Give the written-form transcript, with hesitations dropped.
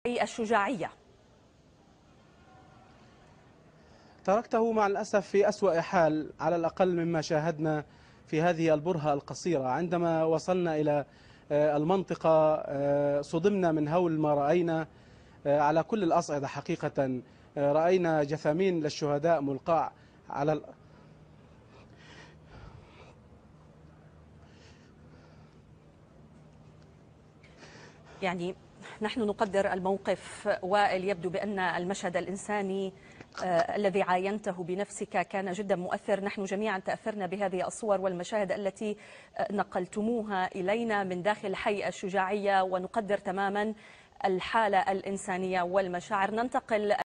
الشجاعية. تركته مع الأسف في أسوأ حال على الأقل مما شاهدنا في هذه البرهة القصيرة. عندما وصلنا إلى المنطقة صدمنا من هول ما رأينا على كل الأصعدة حقيقة. رأينا جثامين للشهداء ملقاة على يعني نحن نقدر الموقف وائل، يبدو بأن المشهد الإنساني الذي عاينته بنفسك كان جدا مؤثر. نحن جميعا تأثرنا بهذه الصور والمشاهد التي نقلتموها إلينا من داخل حي الشجاعية، ونقدر تماما الحالة الإنسانية والمشاعر. ننتقل